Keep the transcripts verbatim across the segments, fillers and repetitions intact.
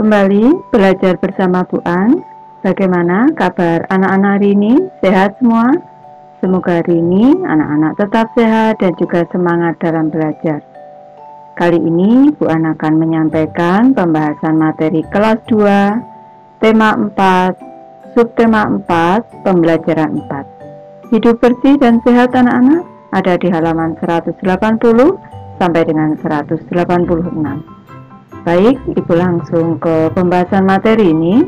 kembali belajar bersama Bu An. Bagaimana kabar anak-anak hari ini? Sehat semua? Semoga hari ini anak-anak tetap sehat dan juga semangat dalam belajar. Kali ini Bu An akan menyampaikan pembahasan materi kelas dua, tema empat, subtema empat, pembelajaran empat. Hidup bersih dan sehat anak-anak ada di halaman seratus delapan puluh sampai dengan seratus delapan puluh enam. Baik, Ibu langsung ke pembahasan materi ini.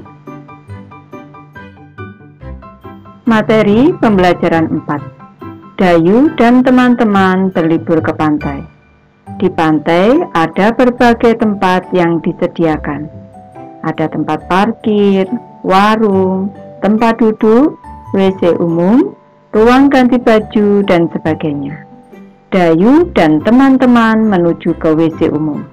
Materi pembelajaran empat. Dayu dan teman-teman berlibur ke pantai. Di pantai ada berbagai tempat yang disediakan. Ada tempat parkir, warung, tempat duduk, W C umum, ruang ganti baju, dan sebagainya. Dayu dan teman-teman menuju ke W C umum.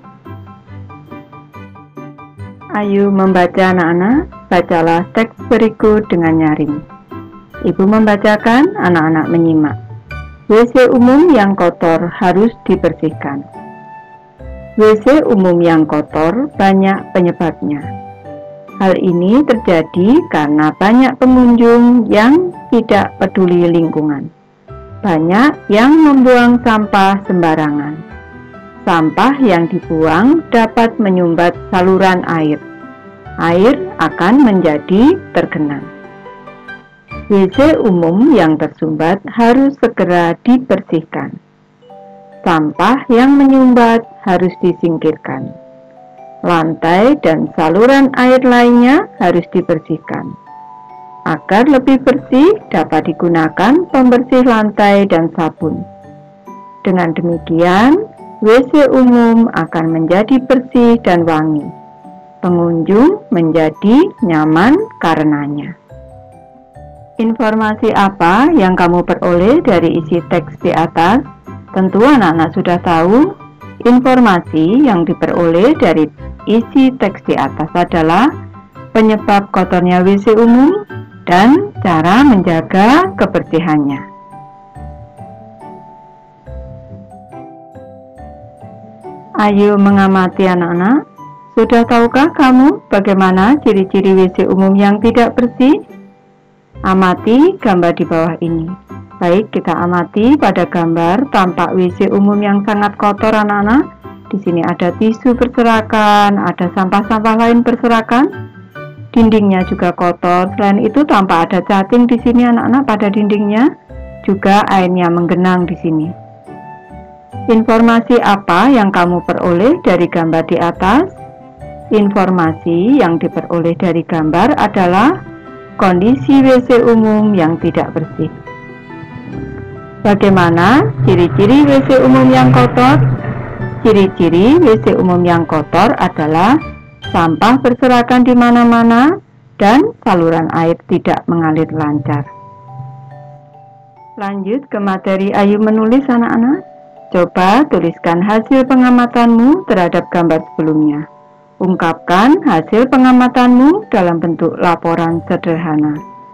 Ayo membaca anak-anak, bacalah teks berikut dengan nyaring. Ibu membacakan, anak-anak menyimak. W C umum yang kotor harus dibersihkan. W C umum yang kotor banyak penyebabnya. Hal ini terjadi karena banyak pengunjung yang tidak peduli lingkungan. Banyak yang membuang sampah sembarangan. Sampah yang dibuang dapat menyumbat saluran air. Air akan menjadi tergenang. W C umum yang tersumbat harus segera dibersihkan. Sampah yang menyumbat harus disingkirkan. Lantai dan saluran air lainnya harus dibersihkan. Agar lebih bersih, dapat digunakan pembersih lantai dan sabun. Dengan demikian, W C umum akan menjadi bersih dan wangi. Pengunjung menjadi nyaman karenanya. Informasi apa yang kamu peroleh dari isi teks di atas? Tentu anak-anak sudah tahu. Informasi yang diperoleh dari isi teks di atas adalah penyebab kotornya W C umum dan cara menjaga kebersihannya. Ayo mengamati anak-anak. Sudah tahukah kamu bagaimana ciri-ciri W C umum yang tidak bersih? Amati gambar di bawah ini. Baik, kita amati pada gambar tampak W C umum yang sangat kotor anak-anak. Di sini ada tisu berserakan, ada sampah-sampah lain berserakan. Dindingnya juga kotor. Selain itu tampak ada cacing di sini anak-anak pada dindingnya. Juga airnya menggenang di sini. Informasi apa yang kamu peroleh dari gambar di atas? Informasi yang diperoleh dari gambar adalah kondisi W C umum yang tidak bersih. Bagaimana ciri-ciri W C umum yang kotor? Ciri-ciri W C umum yang kotor adalah sampah berserakan di mana-mana dan saluran air tidak mengalir lancar. Lanjut ke materi ayo menulis anak-anak. Coba tuliskan hasil pengamatanmu terhadap gambar sebelumnya. Ungkapkan hasil pengamatanmu dalam bentuk laporan sederhana.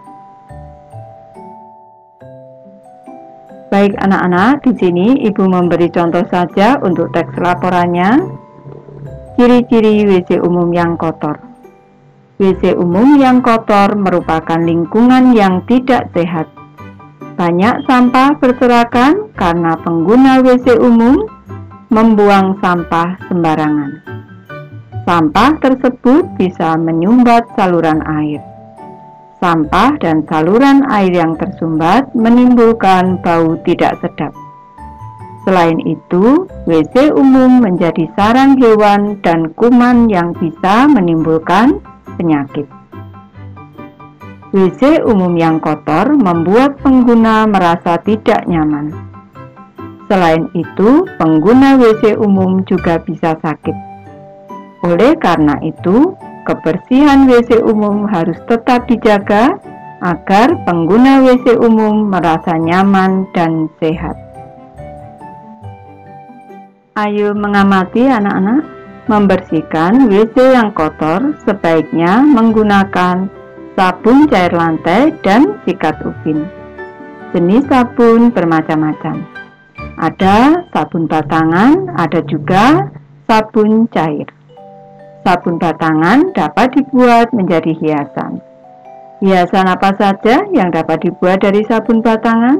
Baik anak-anak, di sini Ibu memberi contoh saja untuk teks laporannya. Ciri-ciri W C umum yang kotor. W C umum yang kotor merupakan lingkungan yang tidak sehat. Banyak sampah berserakan karena pengguna W C umum membuang sampah sembarangan. Sampah tersebut bisa menyumbat saluran air. Sampah dan saluran air yang tersumbat menimbulkan bau tidak sedap. Selain itu, W C umum menjadi sarang hewan dan kuman yang bisa menimbulkan penyakit. W C umum yang kotor membuat pengguna merasa tidak nyaman. Selain itu, pengguna W C umum juga bisa sakit. Oleh karena itu, kebersihan W C umum harus tetap dijaga agar pengguna W C umum merasa nyaman dan sehat. Ayo mengamati anak-anak. Membersihkan W C yang kotor sebaiknya menggunakan sabun cair lantai dan sikat upin. Jenis sabun bermacam-macam. Ada sabun batangan, ada juga sabun cair. sabun batangan dapat dibuat menjadi hiasan. Hiasan apa saja yang dapat dibuat dari sabun batangan?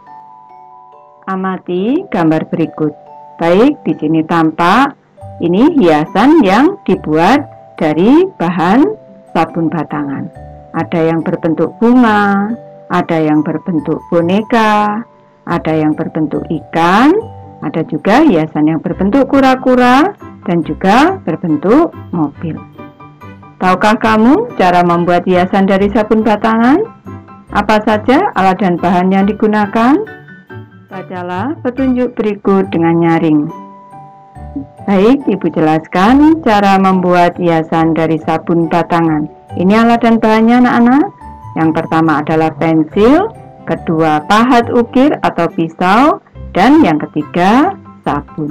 Amati gambar berikut. Baik, di sini tampak ini hiasan yang dibuat dari bahan sabun batangan. Ada yang berbentuk bunga, ada yang berbentuk boneka, ada yang berbentuk ikan, ada juga hiasan yang berbentuk kura-kura, dan juga berbentuk mobil. Tahukah kamu cara membuat hiasan dari sabun batangan? Apa saja alat dan bahan yang digunakan? Bacalah petunjuk berikut dengan nyaring. Baik, Ibu jelaskan cara membuat hiasan dari sabun batangan. Ini alat dan bahannya anak-anak. Yang pertama adalah pensil, kedua pahat ukir atau pisau, dan yang ketiga sabun.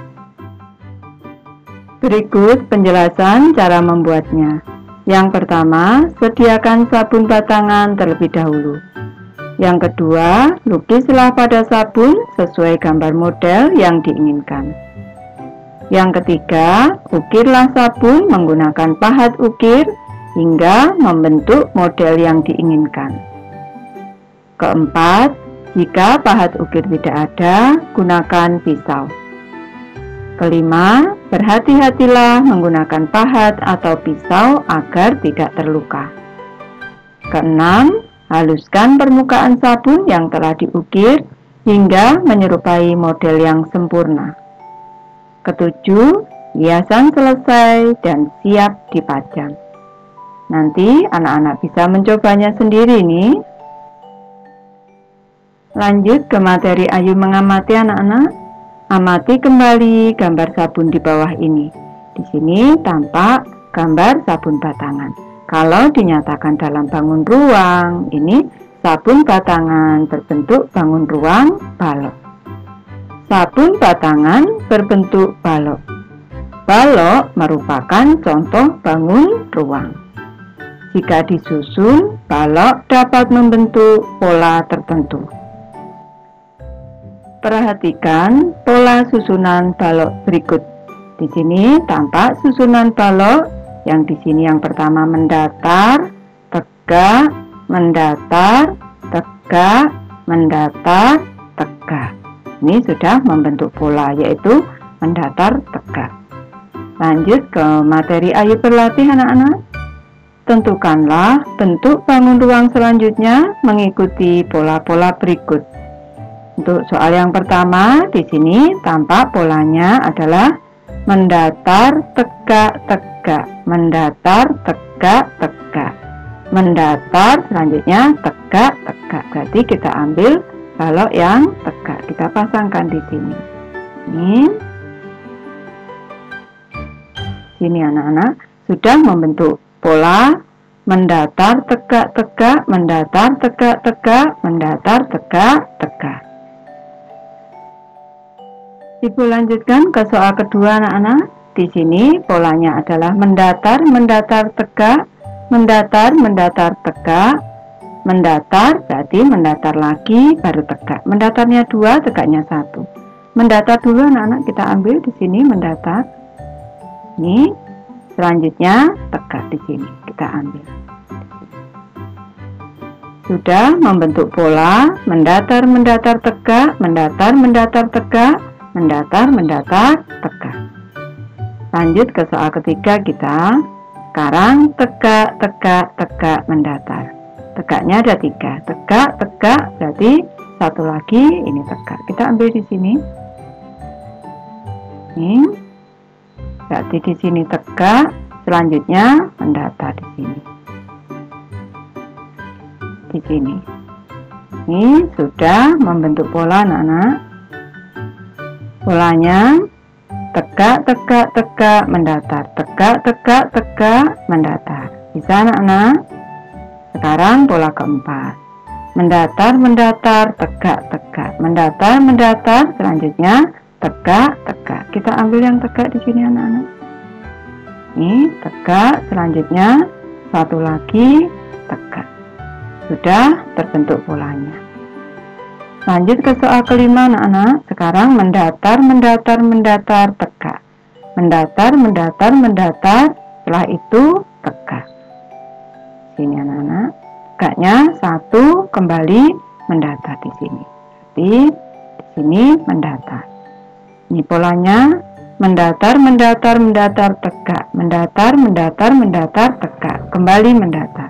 Berikut penjelasan cara membuatnya. Yang pertama, sediakan sabun batangan terlebih dahulu. Yang kedua, lukislah pada sabun sesuai gambar model yang diinginkan. Yang ketiga, ukirlah sabun menggunakan pahat ukir hingga membentuk model yang diinginkan. Keempat, jika pahat ukir tidak ada, gunakan pisau. Kelima, berhati-hatilah menggunakan pahat atau pisau agar tidak terluka. Keenam, haluskan permukaan sabun yang telah diukir hingga menyerupai model yang sempurna. Ketujuh, hiasan selesai dan siap dipajang. Nanti anak-anak bisa mencobanya sendiri nih. Lanjut ke materi Ayu mengamati anak-anak. Amati kembali gambar sabun di bawah ini. Di sini tampak gambar sabun batangan. Kalau dinyatakan dalam bangun ruang, ini sabun batangan berbentuk bangun ruang balok. Sabun batangan berbentuk balok. Balok merupakan contoh bangun ruang. Jika disusun, balok dapat membentuk pola tertentu. Perhatikan pola susunan balok berikut. Di sini tampak susunan balok yang di sini yang pertama mendatar, tegak, mendatar, tegak, mendatar, tegak. Ini sudah membentuk pola, yaitu mendatar tegak. Lanjut ke materi Ayu berlatih anak-anak. Tentukanlah bentuk bangun ruang selanjutnya mengikuti pola-pola berikut. Untuk soal yang pertama, di sini tampak polanya adalah mendatar tegak tegak, mendatar tegak tegak, mendatar selanjutnya tegak tegak. Berarti kita ambil balok yang tegak, kita pasangkan di sini. Ini, sini anak-anak sudah membentuk pola mendatar tegak tegak, mendatar tegak tegak, mendatar tegak tegak. Ibu lanjutkan ke soal kedua anak-anak. Di sini polanya adalah mendatar, mendatar tegak, mendatar, mendatar tegak, mendatar berarti mendatar lagi baru tegak. Mendatarnya dua, tegaknya satu. Mendatar dulu anak-anak, kita ambil di sini mendatar. Ini selanjutnya tegak di sini kita ambil. Sudah membentuk pola mendatar, mendatar tegak, mendatar, mendatar tegak, mendatar, mendatar tegak. Lanjut ke soal ketiga kita. Sekarang tegak, tegak, tegak, mendatar. Tegaknya ada tiga, tegak, tegak, berarti satu lagi ini tegak. Kita ambil di sini. Ini, berarti di sini tegak, selanjutnya mendatar di sini. Di sini. Ini sudah membentuk pola anak-anak. Polanya tegak, tegak, tegak, mendatar, tegak, tegak, tegak, mendatar. Bisa anak-anak? Sekarang pola keempat, mendatar, mendatar, tegak, tegak, mendatar, mendatar, selanjutnya tegak, tegak. Kita ambil yang tegak di sini anak-anak. Ini tegak, selanjutnya satu lagi tegak. Sudah terbentuk polanya. Lanjut ke soal kelima anak-anak. Sekarang mendatar, mendatar, mendatar, tegak. mendatar, mendatar, mendatar, setelah itu tegak. Sini anak-anak, tegaknya satu, kembali mendatar di sini. Jadi di sini mendatar. Ini polanya, mendatar, mendatar, mendatar, tegak, mendatar, mendatar, mendatar, tegak, kembali mendatar.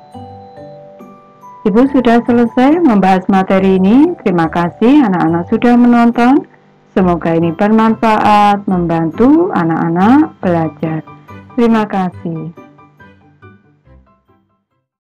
Ibu sudah selesai membahas materi ini. Terima kasih anak-anak sudah menonton. Semoga ini bermanfaat, membantu anak-anak belajar. Terima kasih.